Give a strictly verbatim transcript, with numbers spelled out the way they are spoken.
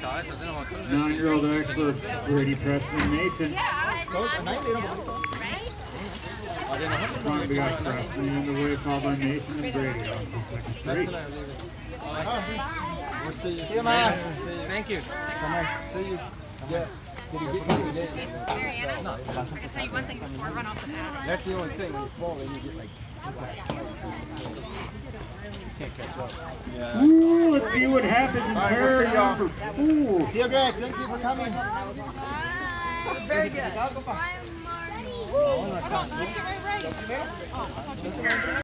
Nine-year-old experts, Brady, Preston, and Mason. Front, we got Preston in the way, followed by Mason and Brady on the second straight. We'll see you. See you, man. Thank you. Come on. See you. Yeah. Mariana, I can tell you one thing before I run off the pattern. That's the only thing. When you fall, then you get like. Can't catch up. Yeah. Ooh, let's see what happens in right, turn. We'll see y'all. Ooh. See you, Greg. Thank you for coming. Very good. Bye.